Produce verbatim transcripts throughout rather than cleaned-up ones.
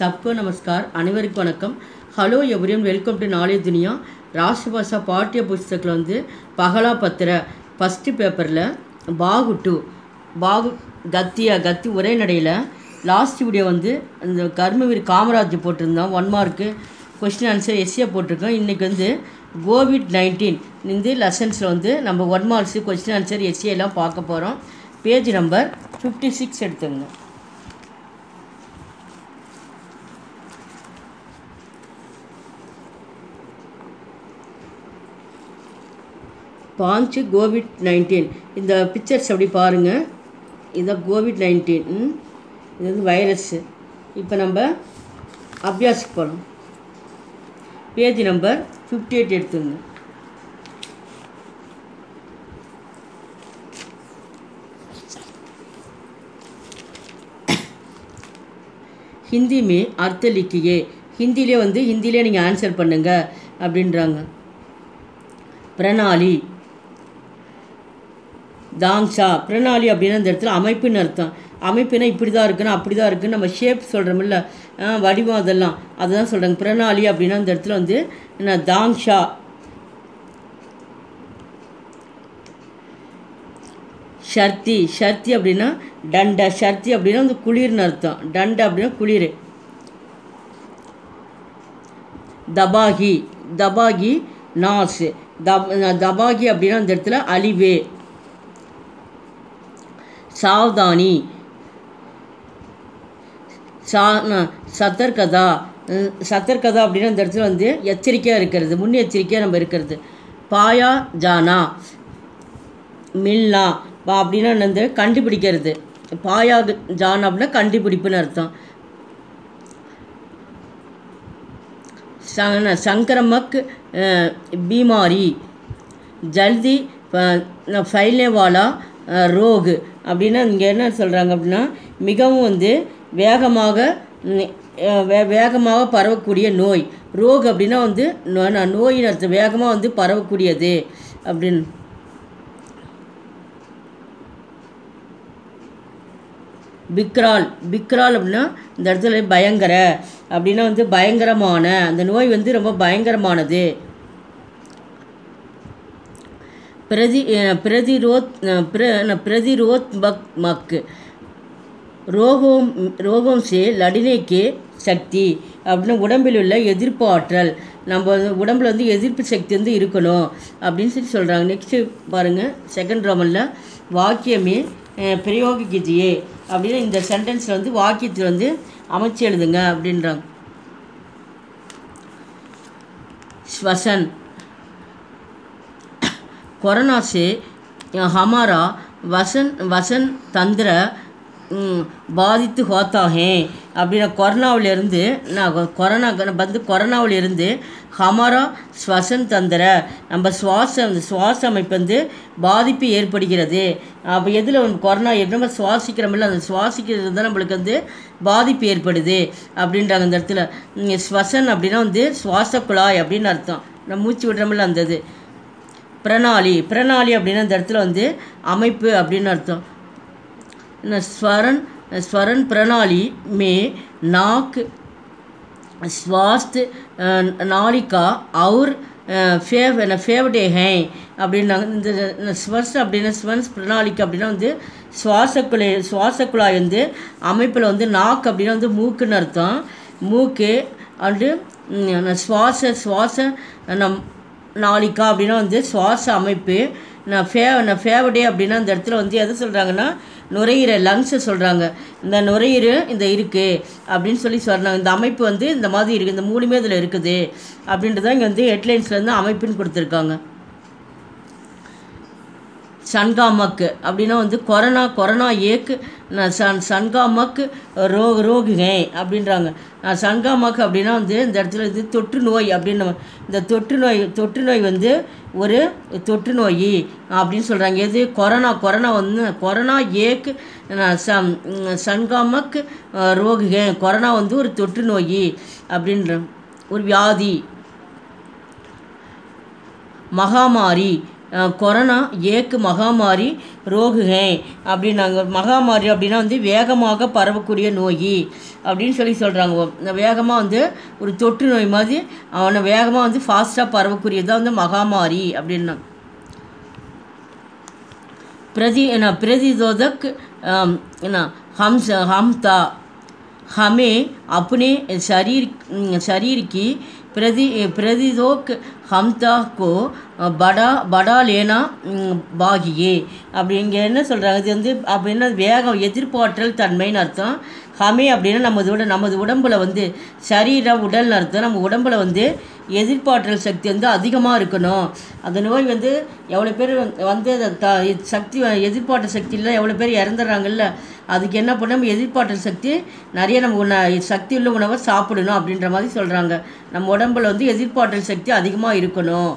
सबको नमस्कार अनेवरुक्कुम वणक्कम hello everyone welcome to knowledge Duniya राष्ट्रभाषा पाठ्य पुस्तकத்தில் வந்து பகலா பத்திர ஃபர்ஸ்ட் பேப்பரில் பாகு டூ பாகு கத்தியா கத்தி ஒரே நடையில் லாஸ்ட் வீடியோ வந்து இந்த கர்மவீர் காமராஜ் போட்டிருந்தோம் one mark question answer SA போட்டிருக்கோம். இன்றைக்கி வந்து கோவிட் நைன்டீன் இந்த லெசன்ஸில் வந்து நம்ம one marks question answer SA எல்லாம் பார்க்க போகிறோம். பேஜ் நம்பர் ஃபிஃப்டி சிக்ஸ் எடுத்துங்க. பாஞ்சு கோவிட் நைன்டீன் இந்த பிக்சர்ஸ் அப்படி பாருங்கள். இதான் கோவிட் நைன்டீன், இது வந்து வைரஸ்ஸு. இப்போ நம்ம அபியாஸுக்கு போகலாம். பேஜ் நம்பர் ஃபிஃப்டி எயிட் எடுத்துங்க. ஹிந்தி மே அர்த்த லிக்கியே, ஹிந்திலே வந்து ஹிந்திலே நீங்கள் ஆன்சர் பண்ணுங்க அப்படின்றாங்க. பிரணாலி தாங்ஷா, பிரணாலி அப்படின்னா இந்த இடத்துல அமைப்புன்னு அர்த்தம். அமைப்புனா இப்படி தான் இருக்குன்னு அப்படி தான் இருக்குன்னு நம்ம ஷேப் சொல்கிறோமில்ல, வடிவம் அதெல்லாம் அதுதான் சொல்கிறாங்க. பிரணாலி அப்படின்னா இந்த இடத்துல வந்து என்ன தாங்ஷா. ஷர்த்தி, ஷர்த்தி அப்படின்னா டண்டை, ஷர்த்தி அப்படின்னா வந்து குளிர்னு அர்த்தம். டண்டை அப்படின்னா குளிர். தபாகி, தபாகி நாஸ், தப் தபாகி அப்படின்னா இந்த இடத்துல அழிவே. சாவ்தானி, சா சத்தர்கதா, சத்தர்கதா அப்படின்னா இந்த இடத்துல வந்து எச்சரிக்கையாக இருக்கிறது, முன்னெச்சரிக்கையாக நம்ம இருக்கிறது. பாயா ஜானா, மில்னா அப்படின்னா வந்து கண்டுபிடிக்கிறது. பாயா ஜானா அப்படின்னா கண்டுபிடிப்புன்னு அர்த்தம். संक्रमक बीमारी, जल्दी फैलने वाला रोग அப்படின்னா இங்கே என்ன சொல்கிறாங்க அப்படின்னா மிகவும் வந்து வேகமாக வே வேகமாக பரவக்கூடிய நோய். ரோக் அப்படின்னா வந்து நோயின் அர்த்தம், வேகமாக வந்து பரவக்கூடியது அப்படின்னு. பிக்ரால், பிக்ரால் அப்படின்னா இந்த இடத்துல பயங்கர அப்படின்னா வந்து பயங்கரமான, அந்த நோய் வந்து ரொம்ப பயங்கரமானது. பிரதி பிரதிரோத் பிரதிரோத் பக் மக் ரோகம் ரோகம் சே லடினேக்கே சக்தி அப்படின்னு உடம்பில் உள்ள எதிர்ப்பு ஆற்றல், நம்ம உடம்பில் வந்து எதிர்ப்பு சக்தி வந்து இருக்கணும் அப்படின்னு சொல்லி சொல்கிறாங்க. நெக்ஸ்ட்டு பாருங்கள், செகண்ட் ரோமனில் வாக்கியமே பிரயோக கீஜியே அப்படின்னு இந்த சென்டென்ஸில் வந்து வாக்கியத்தில் வந்து அமைச்சு எழுதுங்க அப்படின்றாங்க. श्वसन, कोरोना से हमारा वसन वसन तंत्र பாதித்து ஹோத்தா ஹே அப்படின்னா கொரோனாவிலிருந்து நான் கொரோனா வந்து கொரோனாவிலிருந்து ஹமாரா ஸ்வசன் தந்திர நம்ம சுவாச சுவாச அமைப்பு வந்து பாதிப்பு ஏற்படுகிறது. அப்போ எதில் கொரோனா நம்ம சுவாசிக்கிறோமில்ல, அந்த சுவாசிக்கிறது தான் நம்மளுக்கு வந்து பாதிப்பு ஏற்படுது அப்படின்றாங்க. இந்த இடத்துல ஸ்வசன் அப்படின்னா வந்து சுவாச குழாய் அப்படின்னு அர்த்தம், நம்ம மூச்சு விடுறோமில்ல அந்த இது. பிரணாலி, பிரணாலி அப்படின்னா இந்த இடத்துல வந்து அமைப்பு அப்படின்னு அர்த்தம். स्वरण स्वरण प्रणाली में नाक, स्वास्थ्य नालिका और फेव फेवडे हैं அப்படின்னாங்க. இந்த ஸ்வர்ஸ் அப்படின்னா ஸ்வன்ஸ் பிரணாலிக்கு அப்படின்னா வந்து சுவாசக்குழாய், சுவாசக்குழாய் வந்து அமைப்பில் வந்து நாக்கு அப்படின்னா வந்து மூக்குன்னு அர்த்தம். மூக்கு அண்டு சுவாச சுவாச நம் நாளிக்கா அப்படின்னா வந்து சுவாச அமைப்பு. நான் ஃபே நான் ஃபேவடே அப்படின்னா இந்த இடத்துல வந்து எதை சொல்கிறாங்கன்னா நுரையீரல், லங்ஸை சொல்கிறாங்க. இந்த நுரையீரல் இந்த இருக்குது அப்படின்னு சொல்லி சொல்கிறாங்க. இந்த அமைப்பு வந்து இந்த மாதிரி இருக்குது, இந்த மூணுமே இதில் இருக்குது அப்படின்றதான் இங்கே வந்து ஹெட்லைன்ஸ்லேருந்து அமைப்புன்னு கொடுத்துருக்காங்க. சன்காமக்கு அப்படின்னா வந்து கொரோனா கொரோனா ஏக்கு சன் சன்காமக்கு ரோக் ரோகுகே அப்படின்றாங்க. சன்காமக்கு அப்படின்னா வந்து இந்த இடத்துல இது தொற்று நோய் அப்படின்னு, இந்த தொற்று நோய் தொற்று நோய் வந்து ஒரு தொற்று நோய் அப்படின்னு சொல்கிறாங்க. எது கொரோனா கொரோனா வந்து கொரோனா ஏக்கு சம் சன்காமக்கு ரோகுகே, கொரோனா வந்து ஒரு தொற்று நோய் அப்படின்ற ஒரு வியாதி. மகாமாரி, கொரோனா ஏக்கு மகாமாரி ரோகு ஹே அப்படின்னாங்க. மகாமாரி அப்படின்னா வந்து வேகமாக பரவக்கூடிய நோய் அப்படின்னு சொல்லி சொல்கிறாங்க. வேகமாக வந்து ஒரு தொற்று நோய் மாதிரி அவனை வேகமாக வந்து ஃபாஸ்ட்டாக பரவக்கூடியதான் வந்து மகாமாரி அப்படின்னா. प्रति ना प्रतिरोधक ना हम हम था हमें अपने शरीर शरीर की प्रति प्रतिरोधक हमता को बड़ा बड़ा लेना बाகியே அப்படி இங்கே என்ன சொல்கிறாங்க, இது வந்து அப்படின்னா வேகம் எதிர்பார்த்தல் தன்மைன்னு அர்த்தம். ஹமே அப்படின்னா நமது உட நமது உடம்பில் வந்து சரீர உடல்னு அர்த்தம். நம்ம உடம்பில் வந்து எதிர்பார்த்தல் சக்தி வந்து அதிகமாக இருக்கணும். அந்த நோய் வந்து எவ்வளோ பேர் வந்து த சக்தி எதிர்பார்த்தல் சக்தி இல்லை எவ்வளோ பேர் இறந்துடுறாங்கல்ல, அதுக்கு என்ன பண்ண நம்ம எதிர்பார்த்தல் சக்தி நிறைய நம்ம உண சக்தி உள்ள உணவை சாப்பிடணும் அப்படின்ற மாதிரி சொல்கிறாங்க. நம்ம உடம்பில் வந்து எதிர்பார்த்தல் சக்தி அதிகமாக இருக்கணும்.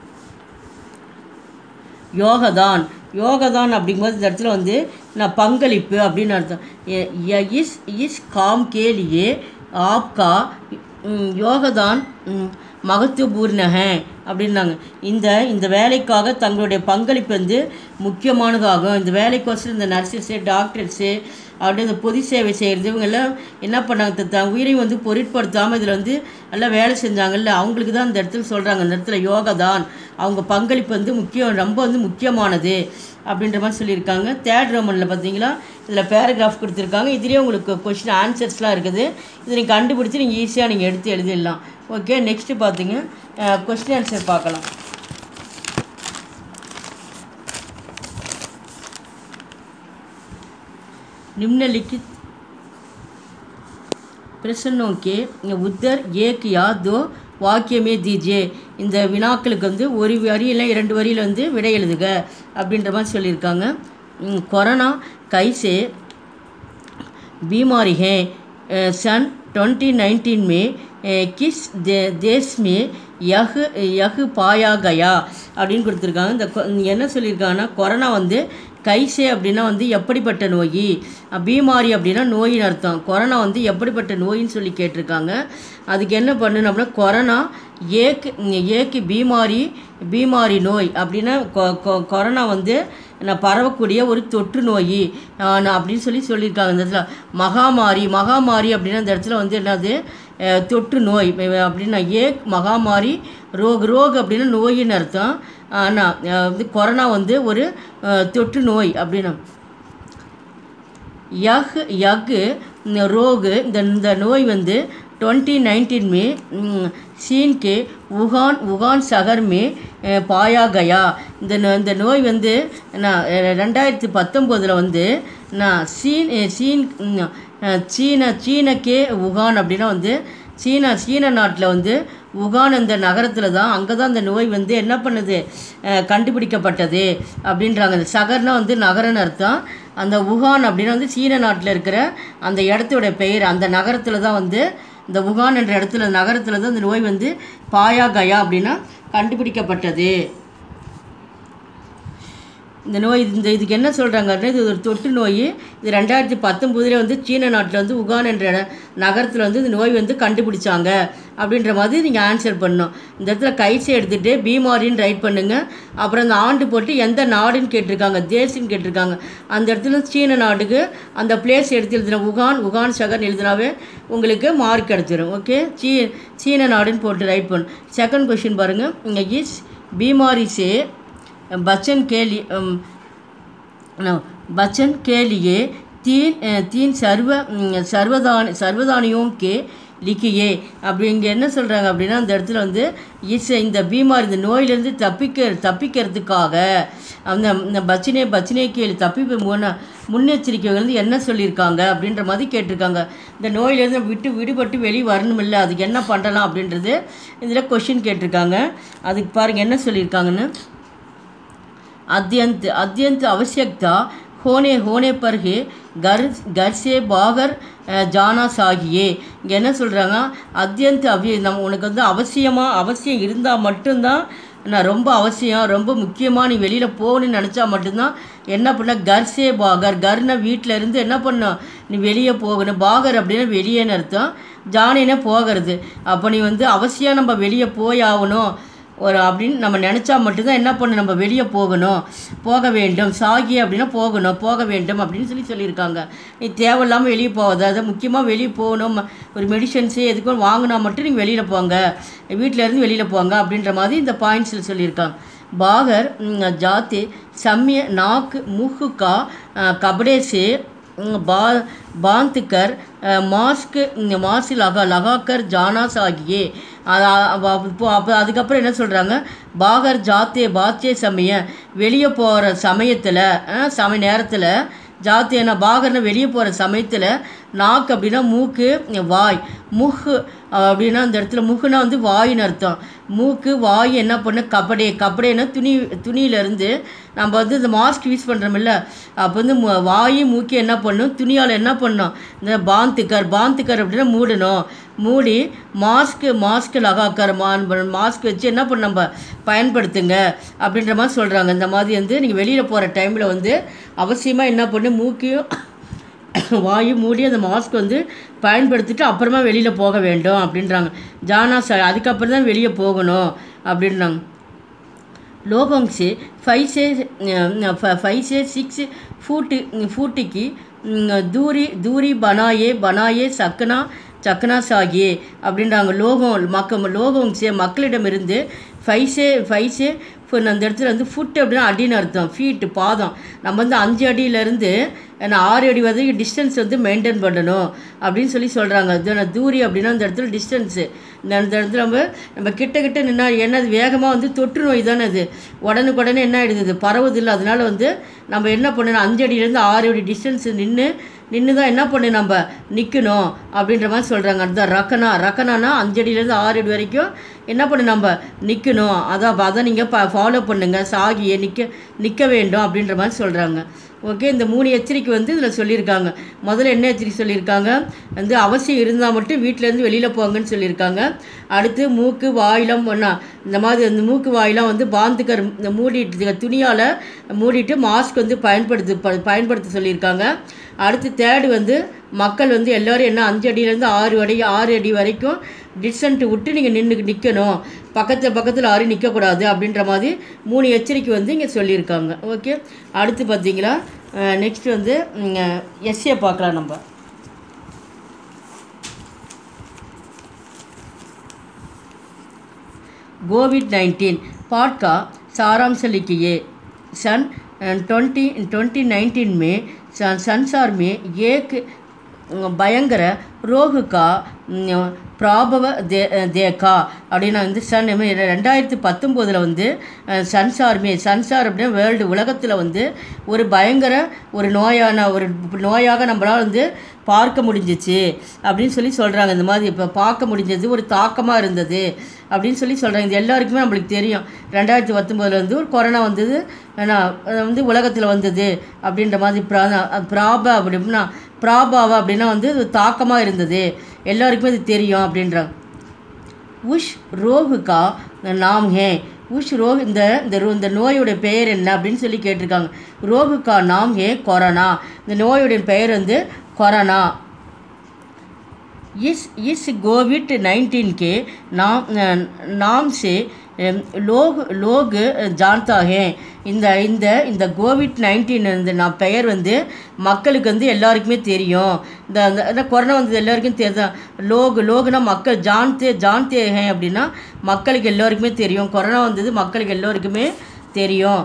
யோகதான் யோகதான் அப்படிங்கும்போது இந்த இடத்துல வந்து நான் பங்களிப்பு அப்படின்னு அர்த்தம். இஸ் இஸ் காம் கேலியே ஆப்கா யோகதான் மகத்துவபூர்ணக அப்படின்னாங்க. இந்த இந்த வேலைக்காக தங்களுடைய பங்களிப்பு வந்து முக்கியமானதாகும். இந்த வேலைக்கோசரம் இந்த நர்ஸஸு டாக்டர்ஸு அப்படி இந்த பொது சேவை செய்கிறது இவங்கெல்லாம் என்ன பண்ணாங்க, த உயிரையும் வந்து பொருட்படுத்தாமல் இதில் வந்து எல்லாம் வேலை செஞ்சாங்கல்ல, அவங்களுக்கு தான் இந்த இடத்துல சொல்கிறாங்க. இந்த இடத்துல யோகா தான் அவங்க பங்களிப்பு வந்து முக்கியம், ரொம்ப வந்து முக்கியமானது அப்படின்ற மாதிரி சொல்லியிருக்காங்க. தேர்ட் ரோமனில் பார்த்தீங்களா இதில் பேராகிராஃப் கொடுத்துருக்காங்க. இதுலேயே உங்களுக்கு கொஸ்டின் ஆன்சர்ஸ்லாம் இருக்குது. இதை நீங்கள் கண்டுபிடிச்சி நீங்கள் ஈஸியாக நீங்கள் எடுத்து எழுதிடலாம். ஓகே, நெக்ஸ்ட்டு பார்த்தீங்க கொஸ்டின் ஆன்சர் பார்க்கலாம். निम्नलिखित प्रश्नों के उत्तर एक या दो वाक्य में दीजिए. இந்த வினாக்களுக்கு வந்து ஒரு வரி இல்லை இரண்டு வரியில் வந்து விடை எழுதுக அப்படின்ற மாதிரி சொல்லியிருக்காங்க. கொரோனா கைसे बीमारी है सन ट्वेंटी नाइनटीन में किस देश में यह यह पाया गया அப்படின்னு கொடுத்துருக்காங்க. இந்த என்ன சொல்லியிருக்காங்கன்னா கொரோனா வந்து கைசே அப்படின்னா வந்து எப்படிப்பட்ட நோய், பீமாரி அப்படின்னா நோயின்னு அர்த்தம். கொரோனா வந்து எப்படிப்பட்ட நோயின்னு சொல்லி கேட்டிருக்காங்க. அதுக்கு என்ன பண்ணணும் அப்படின்னா கொரோனா ஏக்கு ஏக்கு பீமாரி பீமாரி நோய் அப்படின்னா கொரோனா வந்து நான் பரவக்கூடிய ஒரு தொற்று நோய் அப்படின்னு சொல்லி சொல்லியிருக்காங்க. இந்த இடத்துல மகாமாரி மகாமாரி அப்படின்னா இந்த இடத்துல வந்து என்னது தொற்று நோய் அப்படின்னா ஏக் மகாமாரி ரோக் ரோக் அப்படின்னா நோயின்னு அர்த்தம். ஆனால் வந்து கொரோனா வந்து ஒரு தொற்று நோய் அப்படின்னா யக் யக் ரோகு இந்த இந்த நோய் வந்து ट्वेंटी नाइनटीन में चीन के वुहान वुहान शहर में पाया गया. இந்த இந்த நோய் வந்து நான் ரெண்டாயிரத்தி பத்தொம்போதில் வந்து நான் சீன் சீன் சீன சீனக்கே வுகான் அப்படின்னா வந்து சீனா சீன நாட்டில் வந்து வுகான் அந்த நகரத்தில் தான் அங்கே தான் இந்த நோய் வந்து என்ன பண்ணுது கண்டுபிடிக்கப்பட்டது அப்படின்றாங்க. அந்த சகர்னால் வந்து நகரன்னு அர்த்தம். அந்த வுகான் அப்படின்னா வந்து சீன நாட்டில் இருக்கிற அந்த இடத்தோட பெயர், அந்த நகரத்தில் தான் வந்து இந்த வுகான் என்ற இடத்துல நகரத்தில் தான் இந்த நோய் வந்து பாயா கயா அப்படின்னா கண்டுபிடிக்கப்பட்டது. இந்த நோய் இந்த இதுக்கு என்ன சொல்கிறாங்கன்னா இது ஒரு தொற்று நோய். இது ரெண்டாயிரத்தி பத்தொம்போதில் வந்து சீன நாட்டில் வந்து வுகான் என்ற நகரத்தில் வந்து இந்த நோய் வந்து கண்டுபிடிச்சாங்க அப்படின்ற மாதிரி நீங்கள் ஆன்சர் பண்ணணும். இந்த இடத்துல கைசை எடுத்துகிட்டு பீமாரின்னு ரைட் பண்ணுங்கள். அப்புறம் அந்த ஆண்டு போட்டு எந்த நாடுன்னு கேட்டிருக்காங்க, தேசம்னு கேட்டிருக்காங்க. அந்த இடத்துல சீன நாடுக்கு அந்த பிளேஸ் எடுத்து எழுதின வுகான் வுகான் சகர்னு எழுதினாவே உங்களுக்கு மார்க் கிடச்சிரும். ஓகே, சீ சீன நாடுன்னு போட்டு ரைட் பண்ணு. செகண்ட் கொஷின் பாருங்கள். இங்கே இஸ் பீமாரி சே बचन के लिए बचन के लिए तीन तीन सर्व सर्वदान सर्वदानियों के लिखिए. அப்படி இங்கே என்ன சொல்கிறாங்க அப்படின்னா அந்த இடத்துல வந்து இஸ் இந்த பீமாரி இந்த நோயிலேருந்து தப்பிக்க தப்பிக்கிறதுக்காக அந்த இந்த பச்சினே பச்சினே கேள்வி தப்பி முன்ன முன்னெச்சரிக்கைகள் வந்து என்ன சொல்லியிருக்காங்க அப்படின்ற மாதிரி கேட்டிருக்காங்க. இந்த நோயிலேருந்து விட்டு விடுபட்டு வெளியே வரணும் இல்லை, அதுக்கு என்ன பண்ணலாம் அப்படின்றது இதில் கொஷின் கேட்டிருக்காங்க. அதுக்கு பாருங்கள் என்ன சொல்லியிருக்காங்கன்னு. अत्यंत अत्यंत आवश्यकता होने होने पर ही घर घर से बाहर जाना चाहिए. இங்கே என்ன சொல்கிறாங்க, அத்தியந்த அவ நம்ம உனக்கு வந்து அவசியமாக அவசியம் இருந்தால் மட்டும்தான், நான் ரொம்ப அவசியம் ரொம்ப முக்கியமாக நீ வெளியில் போகணுன்னு நினச்சா மட்டும்தான் என்ன பண்ண கர்சே பாகர் கர்னா வீட்டில் இருந்து என்ன பண்ண நீ வெளியே போகணும். பாகர் அப்படின்னா வெளியேன்னு அர்த்தம், ஜானின்னா போகிறது. அப்போ நீ வந்து அவசியம் நம்ம வெளியே போய் ஆகணும் ஒரு அப்படின்னு நம்ம நினச்சா மட்டும்தான் என்ன பண்ணணும், நம்ம வெளியே போகணும், போக வேண்டும். சாகி அப்படின்னா போகணும், போக வேண்டும் அப்படின்னு சொல்லி சொல்லியிருக்காங்க. நீ தேவையில்லாமல் வெளியே போகாது. அதை முக்கியமாக வெளியே போகணும், ஒரு மெடிசன்ஸு எதுக்கும் வாங்கினா மட்டும் நீங்கள் வெளியில் போங்க, வீட்டிலேருந்து வெளியில் போங்க அப்படின்ற மாதிரி இந்த பாயிண்ட்ஸில் சொல்லியிருக்காங்க. बाहर जाते समय नाक मुँह का कपड़े से बा बांध कर मास्क मास्क लगा लगा कर जाना चाहिए. இப்போ அப்போ அதுக்கப்புறம் என்ன சொல்கிறாங்க, பாகர் ஜாத்தே பாத்தே சமயம் வெளியே போகிற சமயத்தில் சமய நேரத்தில் ஜாத்தியனா பாகர்னா வெளியே போகிற சமயத்தில் நாக்கு அப்படின்னா மூக்கு, வாய், முஹு அப்படின்னா அந்த இடத்துல முகுனா வந்து வாயின்னு அர்த்தம். மூக்கு வாய் என்ன பண்ணு கப்படே கப்படேன்னா துணி துணியிலேருந்து நம்ம வந்து இந்த மாஸ்க் யூஸ் பண்ணுறோமில்ல, அப்போ வந்து வாய் மூக்கி என்ன பண்ணணும், துணியால் என்ன பண்ணணும், இந்த பாந்துக்கர் பாந்துக்கர் அப்படின்னா மூடணும். மூடி மாஸ்க்கு மாஸ்க்கு லகாக்கர் மா மாஸ்க் வச்சு என்ன பண்ண நம்ம பயன்படுத்துங்க அப்படின்ற மாதிரி சொல்கிறாங்க. இந்த மாதிரி வந்து நீங்கள் வெளியில் போகிற டைமில் வந்து அவசியமாக என்ன பண்ணு மூக்கையும் வாயும் மூடி அந்த மாஸ்க் வந்து பயன்படுத்திட்டு அப்புறமா வெளியில் போக வேண்டும் அப்படின்றாங்க. ஜானா ச அதுக்கப்புறம் தான் வெளியே போகணும் அப்படின்றாங்க. लोगों से फाइव से फाइव से सिक्स फुट फुट की दूरी दूरी बनाए बनाए सकना சக்கனா சாகியே அப்படின்றாங்க. லோகம் மக்க லோகம் சே மக்களிடமிருந்து ஃபைஸே ஃபைஸே இப்போ அந்த இடத்துல வந்து ஃபுட் அப்படின்னா அடின்னு அர்த்தம், ஃபீட்டு பாதம். நம்ம வந்து அஞ்சு அடியிலேருந்து ஆறு அடி வரைக்கும் டிஸ்டன்ஸ் வந்து மெயின்டைன் பண்ணணும் அப்படின்னு சொல்லி சொல்கிறாங்க. இது தூரி அப்படின்னா அந்த இடத்துல டிஸ்டன்ஸு. இந்த அந்த இடத்துல நம்ம நம்ம கிட்ட கிட்ட நின்னா என்னது வேகமாக வந்து தொற்று நோய் தானே அது, உடனுக்குடனே என்ன ஆகிடுது, பரவுதில்லை. அதனால் வந்து நம்ம என்ன பண்ணணும், அஞ்சு அடியிலேருந்து ஆறு அடி டிஸ்டன்ஸு நின்று நின்று தான் என்ன பண்ணு நம்ம நிற்கணும் அப்படின்ற மாதிரி சொல்கிறாங்க. அதுதான் ரக்கனா ரக்கனானா அஞ்சடியிலேருந்து ஆறு அடி வரைக்கும் என்ன பண்ணு நம்ம நிற்கணும். அதான் அதை நீங்கள் ப ஃபாலோ பண்ணுங்கள், சாகியை நிற்க நிற்க வேண்டும் அப்படின்ற மாதிரி சொல்கிறாங்க. ஓகே, இந்த மூணு எச்சரிக்கை வந்து இதில் சொல்லியிருக்காங்க. முதல்ல என்ன எச்சரிக்கை சொல்லியிருக்காங்க, வந்து அவசியம் இருந்தால் மட்டும் வீட்டிலேருந்து வெளியில் போங்கன்னு சொல்லியிருக்காங்க. அடுத்து மூக்கு வாயிலம் ஒன்றா இந்த மாதிரி அந்த மூக்கு வாயிலாம் வந்து பாந்துக்கர் இந்த மூடிட்டு துணியால் மூடிட்டு மாஸ்க் வந்து பயன்படுத்து ப பயன்படுத்த சொல்லியிருக்காங்க. அடுத்து தேர்டு வந்து மக்கள் வந்து எல்லோரும் என்ன அஞ்சு அடியிலேருந்து ஆறு அடி ஆறு அடி வரைக்கும் டிஸ்டன்ட் விட்டு நீங்கள் நின்று நிற்கணும், பக்கத்தில் பக்கத்தில் யாரும் நிற்கக்கூடாது அப்படின்ற மாதிரி மூணு எச்சரிக்கை வந்து இங்கே சொல்லியிருக்காங்க. ஓகே, அடுத்து பார்த்தீங்களா நெக்ஸ்ட் வந்து எஸ்ஏ பார்க்கலாம் நம்ம. कोविड नाइन्टीन पाठ का सारांश लिखिए. सन ट्वेंटी ट्वेंटी नाइन्टीन में संसार में एक भयंकर रोग का பிராபவ தே தேக்கா அப்படின்னா வந்து சன் ரெண்டாயிரத்து பத்தொம்போதில் வந்து சன்சார்மே சன்சார் அப்படின்னா வேர்ல்டு உலகத்தில் வந்து ஒரு பயங்கர ஒரு நோயான ஒரு நோயாக நம்மளால் வந்து பார்க்க முடிஞ்சிச்சு அப்படின்னு சொல்லி சொல்கிறாங்க. இந்த மாதிரி இப்போ பார்க்க முடிஞ்சது ஒரு தாக்கமாக இருந்தது அப்படின்னு சொல்லி சொல்கிறாங்க. இது எல்லாருக்குமே நம்மளுக்கு தெரியும். ரெண்டாயிரத்தி பத்தொம்போதில் வந்து ஒரு கொரோனா வந்தது வந்து உலகத்தில் வந்தது அப்படின்ற மாதிரி பிரா பிராபா அப்படின்னா பிராபாவா அப்படின்னா வந்து தாக்கமாக இருந்தது, எல்லாருக்குமே இது தெரியும் அப்படின்றாங்க. உஷ் ரோகுக்கா நாம் ஹே உஷ் ரோக் இந்த இந்த நோயுடைய பெயர் என்ன அப்படின்னு சொல்லி கேட்டிருக்காங்க. ரோகுக்கா நாம் ஹே கொரோனா, இந்த நோயுடைய பெயர் வந்து கொரோனா. इस इस कोविड नाइन्टीन के नाम नाम से लोग लोग जानता है. இந்த இந்த இந்த கோவிட் நைன்டீன் இந்த நான் பெயர் வந்து மக்களுக்கு வந்து எல்லாருக்குமே தெரியும். இந்த இந்த கொரோனா வந்தது எல்லாருக்கும் தெரியும். லோக் லோகுனா மக்கள், ஜான்தே ஜான்தே ஹே அப்படின்னா மக்களுக்கு எல்லாருக்குமே தெரியும். கொரோனா வந்தது மக்களுக்கு எல்லோருக்குமே தெரியும்.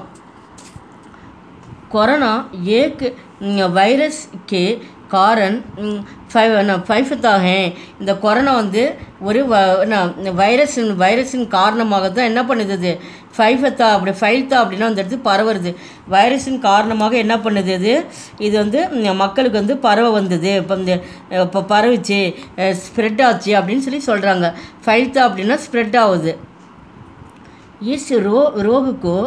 கொரோனா एक வைரஸ் கே காரன் ஃபைவ் ஃபைஃபத்தா ஹே. இந்த கொரோனா வந்து ஒரு வைரஸின் வைரஸின் காரணமாக தான் என்ன பண்ணுது, ஃபைஃபத்தா அப்படி ஃபைல்தா அப்படின்னா அந்த இடத்துக்கு பரவுறது. வைரஸின் காரணமாக என்ன பண்ணுது இது இது வந்து மக்களுக்கு வந்து பரவ வந்தது, இப்போ இந்த இப்போ பரவிச்சு ஸ்ப்ரெட் ஆச்சு அப்படின்னு சொல்லி சொல்கிறாங்க. ஃபைல்தா அப்படின்னா ஸ்ப்ரெட் ஆகுது. இஸ் ரோ ரோகுக்கோ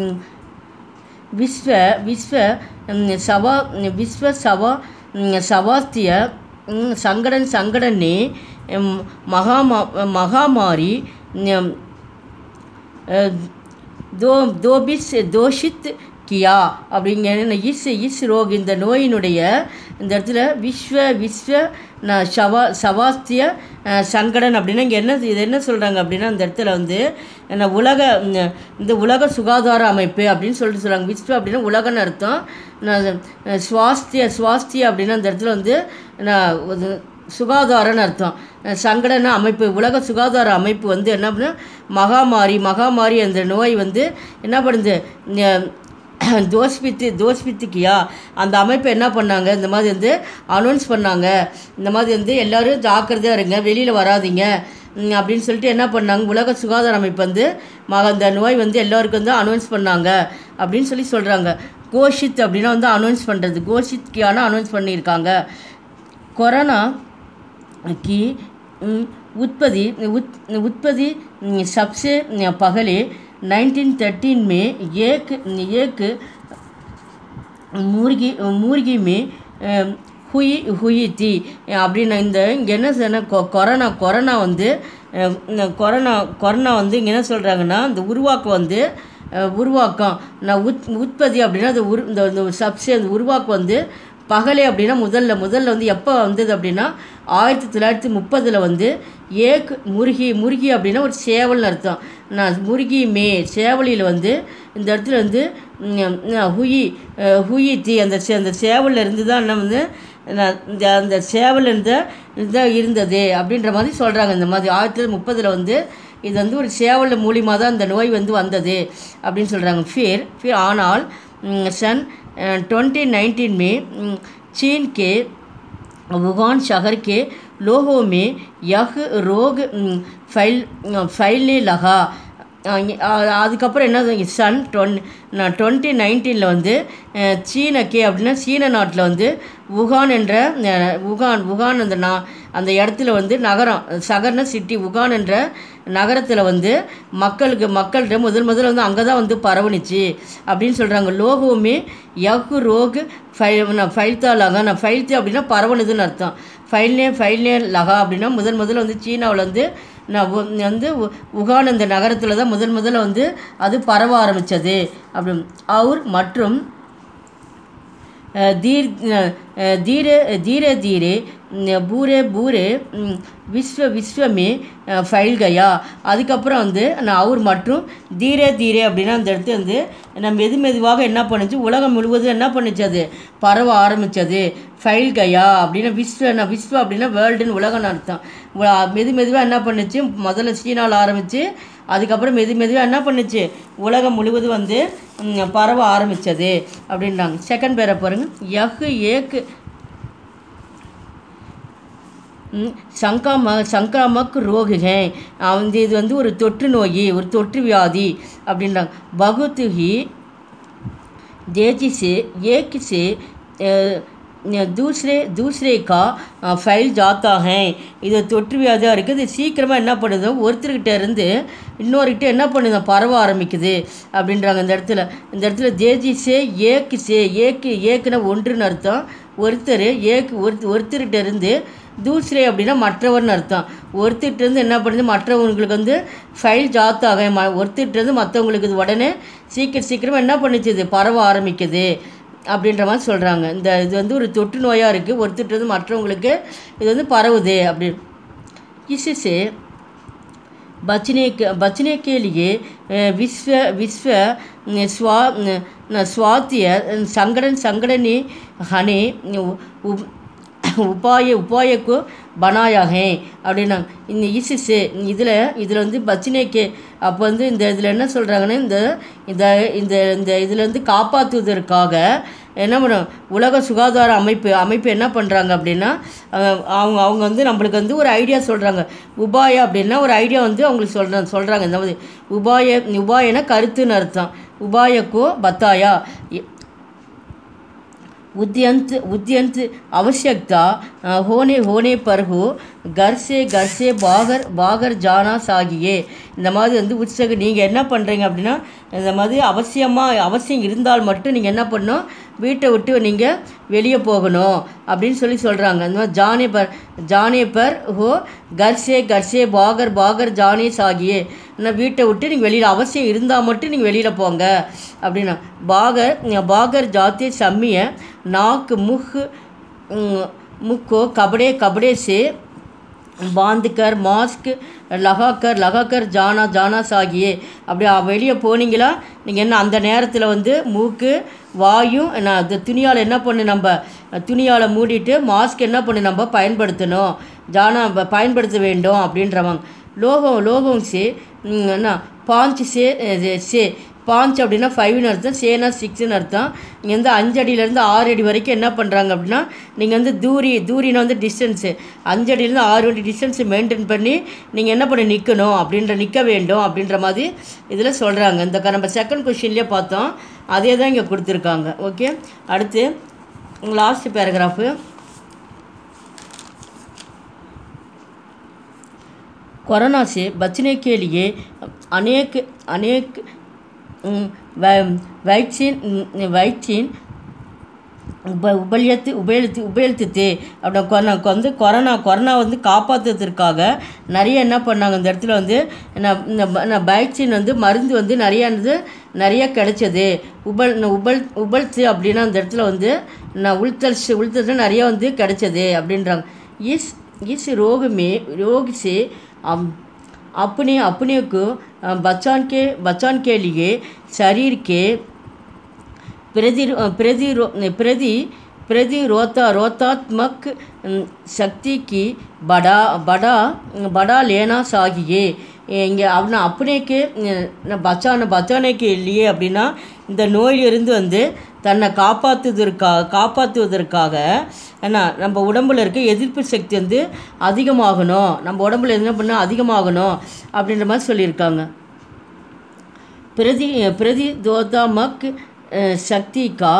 விஸ்வ விஸ்வ சவா விஸ்வ சவா சவாஸ்திய संगठन संगठन ने महामा महामारी दो दो बीस दोषित किया அப்படிங்கிற இஸ் இஸ் ரோக் இந்த நோயினுடைய இந்த இடத்துல விஸ்வ விஸ்வ சவா சவாஸ்திய சங்கடன் அப்படின்னா இங்கே என்ன இது என்ன சொல்கிறாங்க அப்படின்னா அந்த இடத்துல வந்து என்ன உலக இந்த உலக சுகாதார அமைப்பு அப்படின்னு சொல்லிட்டு சொல்கிறாங்க. விஸ்வ அப்படின்னா உலகன்னு அர்த்தம். நான் சுவாஸ்திய சுவாஸ்திய அப்படின்னா அந்த இடத்துல வந்து நான் சுகாதாரன்னு அர்த்தம். சங்கடன அமைப்பு உலக சுகாதார அமைப்பு வந்து என்ன அப்படின்னா மகாமாரி மகாமாரி அந்த நோய் வந்து என்ன பண்ணுது தோஸ்பித்து தோஸ்பித்துக்கியா அந்த அமைப்பை என்ன பண்ணாங்க இந்த மாதிரி வந்து அனௌன்ஸ் பண்ணாங்க. இந்த மாதிரி வந்து எல்லோரும் ஜாக்கிரதையாக இருங்க, வெளியில் வராதிங்க அப்படின்னு சொல்லிட்டு என்ன பண்ணாங்க உலக சுகாதார அமைப்பு வந்து மக அந்த நோய் வந்து எல்லோருக்கும் வந்து அனௌன்ஸ் பண்ணாங்க அப்படின்னு சொல்லி சொல்கிறாங்க. கோஷித் அப்படின்னா வந்து அனௌன்ஸ் பண்ணுறது, கோஷித்கியான அனௌன்ஸ் பண்ணியிருக்காங்க. கொரோனா की उत्पत्ति उत्पत्ति सबसे पहले नाइनटीन थर्टीन में एक एक मुर्गी मुर्गी में हुई हुई थी அப்படின்னா இந்த இங்கே என்ன சொன்ன கொரோனா கொரோனா வந்து கொரோனா கொரோனா வந்து இங்கே என்ன சொல்கிறாங்கன்னா இந்த உருவாக்கம் வந்து உருவாக்கம் நான் உத் உற்பத்தி அப்படின்னா அந்த உரு இந்த சப்ஸே அந்த உருவாக்கம் வந்து பகலே அப்படின்னா முதல்ல முதல்ல வந்து எப்போ வந்தது அப்படின்னா ஆயிரத்தி தொள்ளாயிரத்தி முப்பதில் வந்து ஏக் முருகி முருகி அப்படின்னா ஒரு சேவல்னு அர்த்தம். நான் முருகி மே சேவலியில் வந்து இந்த இடத்துல வந்து ஹுயி ஹுயி தீ அந்த சே அந்த சேவலில் இருந்து தான் என்ன வந்து இந்த அந்த சேவல் இருந்த இதுதான் இருந்தது அப்படின்ற மாதிரி சொல்கிறாங்க. இந்த மாதிரி ஆயிரத்தி தொள்ளாயிரத்தி முப்பதில் வந்து இது வந்து ஒரு சேவல் மூலியமாக தான் இந்த நோய் வந்து வந்தது அப்படின்னு சொல்கிறாங்க. फिर फिर ஆனால் सन ट्वेंटी नाइनटीन में चीन के वुहान शहर के लोगों में यह रोग फैल फैलने लगा. அதுக்கப்புறம் என்ன சன் டொன் டுவெண்ட்டி நைன்டீனில் வந்து சீனக்கே அப்படின்னா சீன நாட்டில் வந்து வுகான் என்ற வுகான் வுகான் அந்த நா அந்த இடத்துல வந்து நகரம் சகர்ன சிட்டி வுகான் என்ற நகரத்தில் வந்து மக்களுக்கு மக்கள்கிட்ட முதல் முதல்ல வந்து அங்கே தான் வந்து பரவணிச்சு அப்படின்னு சொல்கிறாங்க. லோகோமே யகு ரோகு ஃபை நான் ஃபைல்தா லகா நான் ஃபைல்த்து அப்படின்னா பரவணுதுன்னு அர்த்தம். ஃபைல்னே ஃபைல்னே லகா அப்படின்னா முதல் முதல்ல வந்து சீனாவில் வந்து நான் வந்து வுகான் அந்த நகரத்தில் தான் முதல் முதல்ல வந்து அது பரவ ஆரம்பித்தது அப்படி அவர் மற்றும் धीरे धीरे धीरे धीरे पूरे पूरे विश्व विश्व में फैल गया. அதுக்கப்புறம் வந்து நான் அவர் மற்றும் தீரே தீரே அப்படின்னா அந்த இடத்துல வந்து நம்ம மெது மெதுவாக என்ன பண்ணுச்சு உலகம் முழுவதும் என்ன பண்ணிச்சு அது பரவ ஆரம்பித்தது. ஃபைல் கயா அப்படின்னா விஸ்வ நான் விஸ்வ அப்படின்னா வேர்ல்டுன்னு உலகம்னு அர்த்தம். மெது மெதுவாக என்ன பண்ணுச்சு முதல்ல சீனாவில் ஆரம்பித்து அதுக்கப்புறம் மெது மெதுவாக என்ன பண்ணுச்சு உலகம் முழுவதும் வந்து பரவ ஆரம்பித்தது அப்படின்றாங்க. செகண்ட் பேரை பாருங்கள். யஹ் ஏக் சங்காம சங்காமக் ரோக் ஹே வந்து இது வந்து ஒரு தொற்று நோய் ஒரு தொற்று வியாதி அப்படின்றாங்க. பகுத் ஹி தேஜி சே ஏக் சே दूसरे दूसरे का ஃபைல் ஜாத்தா ஹே இது தொற்று வியாதியாக இருக்குது. இது சீக்கிரமாக என்ன பண்ணுதோ ஒருத்தர்கிட்ட இருந்து இன்னொருக்கிட்ட என்ன பண்ணுது பரவ ஆரம்பிக்குது அப்படின்றாங்க. இந்த இடத்துல இந்த இடத்துல தேஜி சே ஏக்கு சே ஏக்கு ஏக்குன்னா ஒன்றுன்னு அர்த்தம். ஒருத்தர் ஏக்கு ஒரு ஒருத்தர்கிட்ட இருந்து தூசரே அப்படின்னா மற்றவர்னு அர்த்தம். ஒருத்தர்கிட்டருந்து என்ன பண்ணுது மற்றவங்களுக்கு வந்து ஃபைல் ஜாத்தாக ம ஒருத்தர்கிட்டருந்து மற்றவங்களுக்கு இது உடனே சீக்கிரம் சீக்கிரமாக என்ன பண்ணிச்சு இது பரவ ஆரம்பிக்குது அப்படின்ற மாதிரி சொல்கிறாங்க. இந்த இது வந்து ஒரு தொற்று நோயாக இருக்குது ஒருத்தர் வந்து மற்றவங்களுக்கு இது வந்து பரவுது அப்படி. इससे बचने के बचने के लिए विश्व विश्व स्वा स्वास्थ्य संगठन संगठनी हने உபாய உபாயக்கு பனாயா ஹே அப்படின்னா இந்த இசிசே இதில் இதில் வந்து பச்சினேக்கே அப்போ வந்து இந்த இதில் என்ன சொல்கிறாங்கன்னா இந்த இந்த இந்த இந்த இதில் வந்து காப்பாற்றுவதற்காக என்ன பண்ணும் உலக சுகாதார அமைப்பு அமைப்பு என்ன பண்ணுறாங்க அப்படின்னா அவங்க அவங்க வந்து நம்மளுக்கு வந்து ஒரு ஐடியா சொல்கிறாங்க. உபாயா அப்படின்னா ஒரு ஐடியா வந்து அவங்களுக்கு சொல்கிறாங்க சொல்கிறாங்க இந்த மாதிரி உபாய உபாயனா கருத்துன்னு அர்த்தம். உபாயக்கோ பத்தாயா उद्यंत उद्यंत आवश्यकता होने होने पर हो घर से घर से बाहर बाहर जाना चाहिए. இந்த மாதிரி வந்து உற்சக நீங்கள் என்ன பண்ணுறீங்க அப்படின்னா இந்த மாதிரி அவசியமாக அவசியம் இருந்தால் மட்டும் நீங்கள் என்ன பண்ணணும் வீட்டை விட்டு நீங்கள் வெளியே போகணும் அப்படின்னு சொல்லி சொல்கிறாங்க. இந்த மாதிரி ஜானே பர் ஜானே பர் ஹோ கர்சே கர்சே பாகர் பாகர் ஜானே சாகியே நான் வீட்டை விட்டு நீங்கள் வெளியில் அவசியம் இருந்தால் மட்டும் நீங்கள் வெளியில் போங்க அப்படின்னா. பாகர் பாகர் ஜாத்திய சம்மிய நாக்கு முக் முக்கோ கபடே கபடே சே பாந்துக்கர் மாஸ்க் லகாக்கர் லகாக்கர் ஜானா ஜானா சாகியே. அப்படி வெளியே போனீங்களா நீங்கள் என்ன அந்த நேரத்தில் வந்து மூக்கு வாயும் என்ன அந்த துணியால் என்ன பண்ணு நம்ம துணியால் மூடிட்டு மாஸ்க் என்ன பண்ணு நம்ம பயன்படுத்தணும் ஜானா பயன்படுத்த வேண்டும் அப்படின்றவங்க. லோகம் லோகம் சே என்ன பாஞ்சு சே சே பாஞ்ச் அப்படின்னா ஃபைவ்னு அர்த்தம், சேனா சிக்ஸ்னு அர்த்தம். இங்கே வந்து அஞ்சு அடியிலேருந்து ஆறு அடி வரைக்கும் என்ன பண்ணுறாங்க அப்படின்னா நீங்கள் வந்து தூரி தூரினா வந்து டிஸ்டன்ஸு அஞ்சு அடியிலேருந்து ஆறு அடி டிஸ்டன்ஸு மெயின்டைன் பண்ணி நீங்கள் என்ன பண்ணி நிற்கணும் அப்படின்ற நிற்க வேண்டும் அப்படின்ற மாதிரி இதில் சொல்கிறாங்க. இந்த நம்ம செகண்ட் கொஷின்லேயே பார்த்தோம், அதே தான் இங்கே கொடுத்துருக்காங்க. ஓகே, அடுத்து லாஸ்ட் பேராகிராஃபு. कोरोना से बचने के लिए अनेक अनेक वैक्सीन वैक्सीन உப உபயத்து உபயோகித்து உபயோகித்து அப்படி கொரோனா வந்து கொரோனா கொரோனா வந்து காப்பாற்றுறதுக்காக நிறைய என்ன பண்ணாங்க இந்த இடத்துல வந்து இந்த வேக்சின் வந்து மருந்து வந்து நிறையா வந்து நிறைய கிடைச்சது. உபல் உபல் உபல்த்து அப்படின்னா அந்த இடத்துல வந்து நான் உள்தல் உள்தல் நிறையா வந்து கிடைச்சது அப்படின்றாங்க. இஸ் इस रोग में रोग से अपने अपने को बचान के बचान के लिए शरीर के प्रति प्रति प्रति प्रतिरोधा रोधात्मक शक्ति की बड़ा बड़ा बड़ा लेना चाहिए. இங்கே அப்படின்னா அப்படிக்கு பச்சான பச்சானைக்கு இல்லையே அப்படின்னா இந்த நோயிலிருந்து வந்து தன்னை காப்பாற்றுவதற்காக காப்பாற்றுவதற்காக என்ன நம்ம உடம்புல இருக்க எதிர்ப்பு சக்தி வந்து அதிகமாகணும், நம்ம உடம்புல என்ன பண்ணால் அதிகமாகணும் அப்படின்ற மாதிரி சொல்லியிருக்காங்க. பிரதி பிரதிரோதாமக் शक्ति का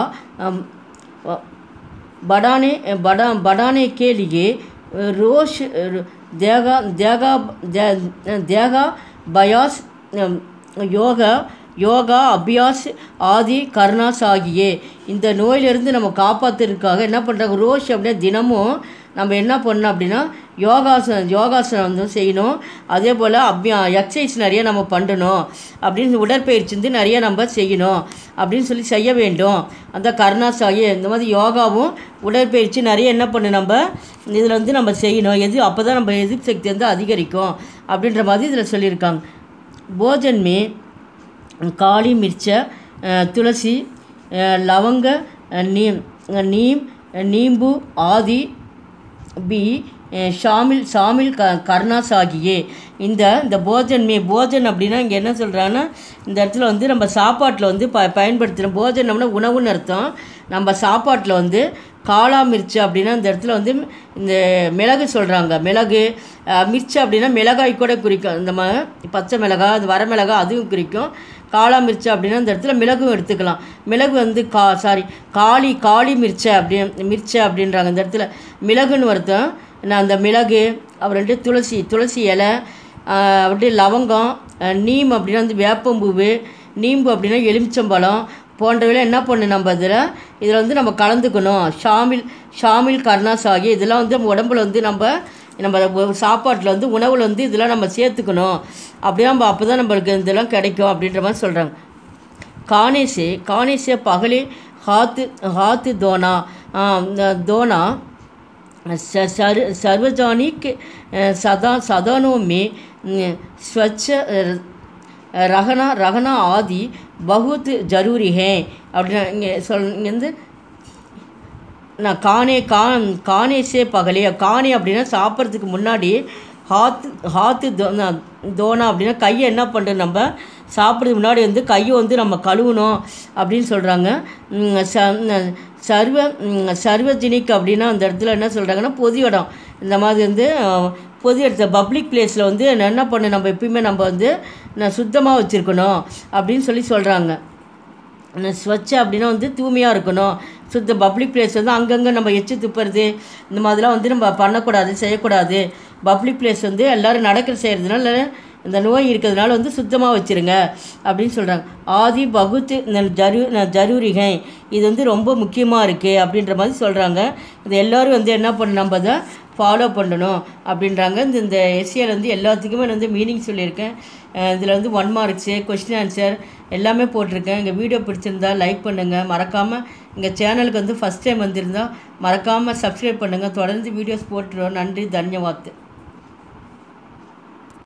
बढ़ाने बढ़ा बढ़ाने के लिए रोज देगा देगा देगा बयास யோகா யோகா அபியாஸ் ஆதி கர்ணா சாகியே. இந்த நோயிலிருந்து நம்ம காப்பாற்றுறதுக்காக என்ன பண்ணுறாங்க, ரோஷ் அப்படின்னா தினமும் நம்ம என்ன பண்ணணும் அப்படின்னா யோகாசனம் யோகாசனம் வந்து செய்யணும். அதே போல் அபியா எக்ஸசைஸ் நிறைய நம்ம பண்ணணும் அப்படின்னு உடற்பயிற்சி வந்து நிறைய நம்ம செய்யணும் அப்படின்னு சொல்லி செய்ய வேண்டும். அந்த கர்ணாசாகி இந்த மாதிரி யோகாவும் உடற்பயிற்சி நிறைய என்ன பண்ணு நம்ம இதில் வந்து நம்ம செய்யணும். எது அப்போ தான் நம்ம எதிர்ப்பு சக்தி வந்து அதிகரிக்கும் அப்படின்ற மாதிரி இதில் சொல்லியிருக்காங்க. போஜன் மே काली मिर्च तुलसी लवंग नीम नीम नींबू आदि भी शामिल शामिल करना चाहिए. இந்த இந்த போஜன் மே போஜன் அப்படின்னா இங்கே என்ன சொல்கிறாங்கன்னா இந்த இடத்துல வந்து நம்ம சாப்பாட்டில் வந்து ப பயன்படுத்துகிறோம். போஜனம்னா உணவுன்னு அர்த்தம். நம்ம சாப்பாட்டில் வந்து காளா மிர்ச்சி அப்படின்னா இந்த இடத்துல வந்து இந்த மிளகு சொல்கிறாங்க. மிளகு மிர்ச்சி அப்படின்னா மிளகாய் கூட குறிக்கும். இந்த மா பச்சை மிளகாய் அது வர மிளகாய் அதுவும் குறிக்கும். காளா மிர்ச்சி அப்படின்னா இந்த இடத்துல மிளகும் எடுத்துக்கலாம். மிளகு வந்து கா சாரி காளி காளி மிர்ச்சை அப்படி மிர்ச்சை அப்படின்றாங்க. இந்த இடத்துல மிளகுன்னு அர்த்தம். நான் அந்த மிளகு அப்புறம் துளசி துளசி இலை அப்படியே லவங்கம் நீம் அப்படின்னா வந்து வேப்பம்பூவு நீம்பு அப்படின்னா எலுமிச்சம்பழம் போன்றவைலாம் என்ன பண்ணு நம்ம இதில் இதில் வந்து நம்ம கலந்துக்கணும். ஷாமில் ஷாமில் கர்ணாசாகி இதெல்லாம் வந்து நம்ம உடம்புல வந்து நம்ம நம்ம சாப்பாட்டில் வந்து உணவில் வந்து இதெல்லாம் நம்ம சேர்த்துக்கணும். அப்படியே நம்ம அப்போ தான் நம்மளுக்கு இதெல்லாம் கிடைக்கும் அப்படின்ற மாதிரி சொல்கிறாங்க. கானேசே கானேசே பகலே ஹாத்து ஹாத்து தோனா தோனா सर सार्वजनिक सदा साधनों में स्वच्छ रहना रहना आदि बहुत ज़रूरी है அப்படின்னா இங்கே சொல் இங்கே வந்து நான் கானே கான் கானே சே பகலே கானே அப்படின்னா சாப்பிட்றதுக்கு முன்னாடி ஹாத்து ஹாத்து தோனா தோனா அப்படின்னா கையை என்ன பண்ணுறது நம்ம சாப்பிட்றதுக்கு முன்னாடி வந்து கையை வந்து நம்ம கழுவணும் அப்படின்னு சொல்கிறாங்க. சர்வ சர்வஜனிக் அப்படின்னா அந்த இடத்துல என்ன சொல்கிறாங்கன்னா பொது இடம் இந்த மாதிரி வந்து பொது இடத்துல பப்ளிக் பிளேஸில் வந்து என்ன பண்ண நம்ம எப்பயுமே நம்ம வந்து சுத்தமாக வச்சுருக்கணும் அப்படின்னு சொல்லி சொல்கிறாங்க. ஸ்வச்ச அப்படின்னா வந்து தூய்மையாக இருக்கணும். சுத்த பப்ளிக் பிளேஸ் வந்து அங்கங்கே நம்ம எச்சு துப்புறது இந்த மாதிரிலாம் வந்து நம்ம பண்ணக்கூடாது செய்யக்கூடாது. பப்ளிக் பிளேஸ் வந்து எல்லோரும் நடக்கிற செய்கிறதுனால இந்த நோய் இருக்கிறதுனால வந்து சுத்தமாக வச்சுருங்க அப்படின்னு சொல்கிறாங்க. ஆதி பகுத்து ஜரு ஜரூரிகை இது வந்து ரொம்ப முக்கியமாக இருக்குது அப்படின்ற மாதிரி சொல்கிறாங்க. இது எல்லோரும் வந்து என்ன பண்ண நம்ம அதை ஃபாலோ பண்ணணும் அப்படின்றாங்க. இந்த இந்த எஸ்சியில் வந்து எல்லாத்துக்குமே வந்து மீனிங் சொல்லியிருக்கேன். இதில் வந்து ஒன் மார்க்ஸு கொஸ்டின் ஆன்சர் எல்லாமே போட்டிருக்கேன். எங்கள் வீடியோ பிடிச்சிருந்தால் லைக் பண்ணுங்கள். மறக்காமல் எங்கள் சேனலுக்கு வந்து ஃபஸ்ட் டைம் வந்திருந்தால் மறக்காமல் சப்ஸ்கிரைப் பண்ணுங்கள். தொடர்ந்து வீடியோஸ் போட்டுருவோம். நன்றி, தன்யவாத்.